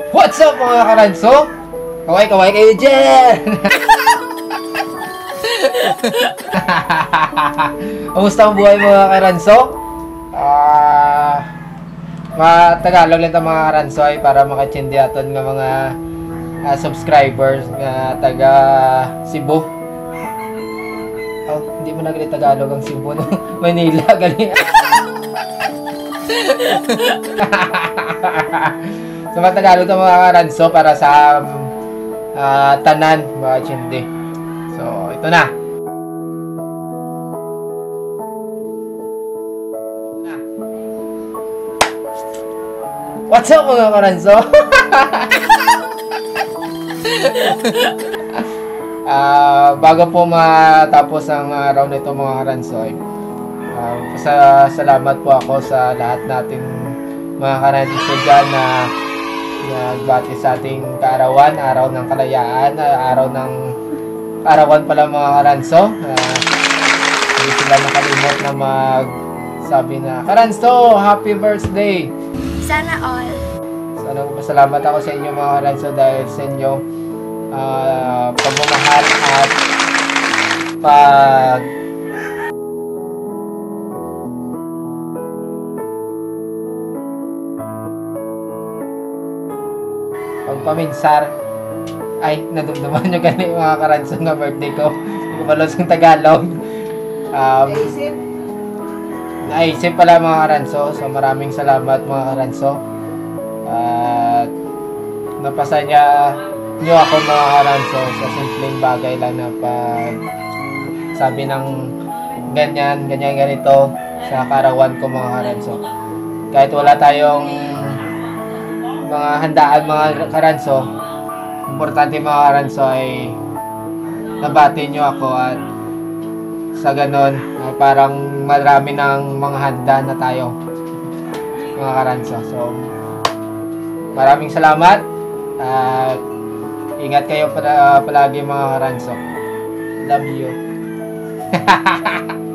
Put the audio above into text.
What's up mga karanso? Kaway-kaway kayo dyan! Kamusta ang buhay mga karanso? Tagalog lang ito mga karanso ay para makachindiaton ng mga subscribers nga taga Cebu. Hindi mo nagli Tagalog ang Cebu no? Manila galing. So Tagalog ito mga karanso para sa tanan mga chindi. So ito na. What's up mga karanso? Bago po matapos ang araw nito mga karanso, salamat po ako sa lahat nating mga karanso dyan na nagbati sa ating kaarawan, araw ng kalayaan, araw ng kaarawan pala mga karanso. Hindi sila nakalimot na magsabi na, Karanso, happy birthday! Sana all. So, nagpasalamat ako sa inyo mga karanso dahil sa inyo pagmamahal at pagpaminsar ay nadumduman nyo gani mga karanso nga birthday ko. Hindi ko palos yung Tagalog. Naisip pala mga karanso. So maraming salamat mga karanso. At napasaya nyo ako mga karanso sa simpleng bagay lang na pag sabi ng ganyan ganito sa karawan ko mga karanso. Kahit wala tayong mga handaan mga karanso, importante mga karanso ay nabati nyo ako at sa ganon parang marami ng mga handa na tayo mga karanso. So maraming salamat at ingat kayo palagi mga karanso. Love you.